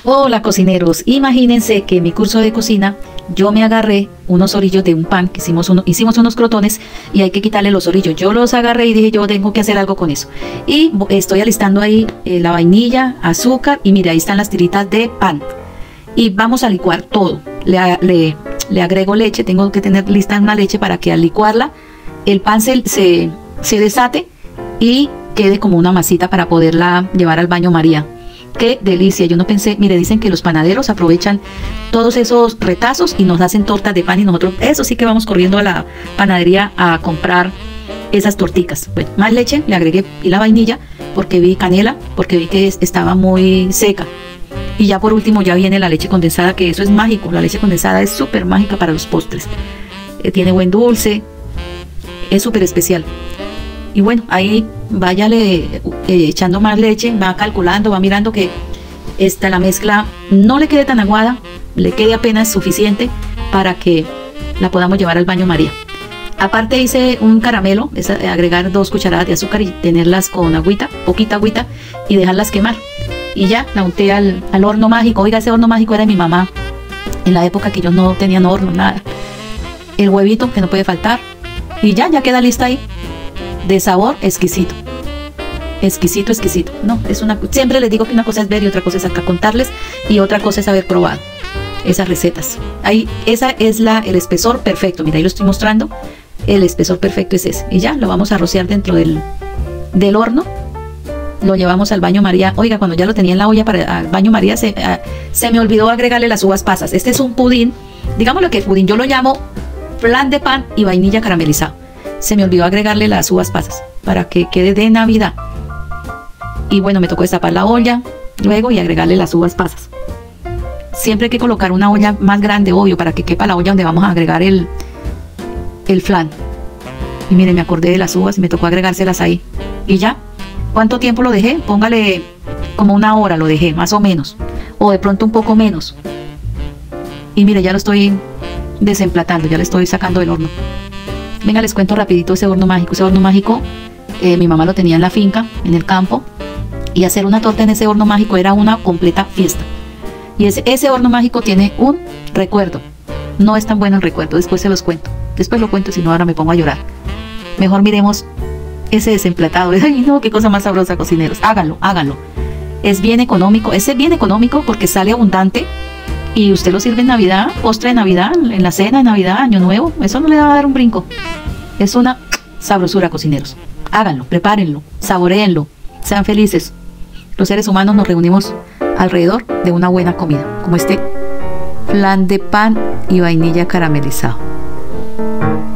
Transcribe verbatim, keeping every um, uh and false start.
Hola cocineros, imagínense que en mi curso de cocina yo me agarré unos orillos de un pan, que hicimos, uno, hicimos unos crotones y hay que quitarle los orillos. Yo los agarré y dije yo tengo que hacer algo con eso. Y estoy alistando ahí eh, la vainilla, azúcar y mire ahí están las tiritas de pan. Y vamos a licuar todo. Le, le, le agrego leche, tengo que tener lista una leche para que al licuarla el pan se, se, se desate y quede como una masita para poderla llevar al baño María. ¡Qué delicia! Yo no pensé, mire, dicen que los panaderos aprovechan todos esos retazos y nos hacen tortas de pan y nosotros, eso sí que vamos corriendo a la panadería a comprar esas torticas. Bueno, más leche, le agregué y la vainilla porque vi canela, porque vi que estaba muy seca. Y ya por último ya viene la leche condensada, que eso es mágico, la leche condensada es súper mágica para los postres. Eh, tiene buen dulce, es súper especial. Y bueno, ahí váyale eh, echando más leche, va calculando, va mirando que esta, la mezcla no le quede tan aguada, le quede apenas suficiente para que la podamos llevar al baño María. Aparte hice un caramelo, es agregar dos cucharadas de azúcar y tenerlas con agüita, poquita agüita y dejarlas quemar. Y ya la unté al, al horno mágico. Oiga, ese horno mágico era de mi mamá en la época que yo no tenía horno, nada. El huevito que no puede faltar y ya, ya queda lista ahí. De sabor exquisito, exquisito, exquisito. No, es una, siempre les digo que una cosa es ver y otra cosa es acá contarles y otra cosa es haber probado esas recetas. Ahí, esa es la, el espesor perfecto. Mira, ahí lo estoy mostrando. El espesor perfecto es ese. Y ya lo vamos a rociar dentro del, del horno. Lo llevamos al baño María. Oiga, cuando ya lo tenía en la olla para el baño María, se, uh, se me olvidó agregarle las uvas pasas. Este es un pudín, digamos lo que es pudín. Yo lo llamo flan de pan y vainilla caramelizado. Se me olvidó agregarle las uvas pasas para que quede de Navidad. Y bueno, me tocó destapar la olla luego y agregarle las uvas pasas. Siempre hay que colocar una olla más grande, obvio, para que quepa la olla donde vamos a agregar el, el flan. Y miren, me acordé de las uvas y me tocó agregárselas ahí. Y ya, ¿cuánto tiempo lo dejé? Póngale como una hora lo dejé, más o menos. O de pronto un poco menos. Y mire, ya lo estoy desemplatando, ya le estoy sacando del horno. Venga, les cuento rapidito ese horno mágico. Ese horno mágico, eh, mi mamá lo tenía en la finca, en el campo. Y hacer una torta en ese horno mágico era una completa fiesta. Y ese, ese horno mágico tiene un recuerdo. No es tan bueno el recuerdo, después se los cuento. Después lo cuento, si no ahora me pongo a llorar. Mejor miremos ese desemplatado. Ay, no, qué cosa más sabrosa, cocineros. Háganlo, háganlo. Es bien económico. Ese es bien económico porque sale abundante. Y usted lo sirve en Navidad, postre de Navidad, en la cena de Navidad, Año Nuevo. Eso no le va a dar un brinco. Es una sabrosura, cocineros. Háganlo, prepárenlo, saboréenlo, sean felices. Los seres humanos nos reunimos alrededor de una buena comida, como este flan de pan y vainilla caramelizado.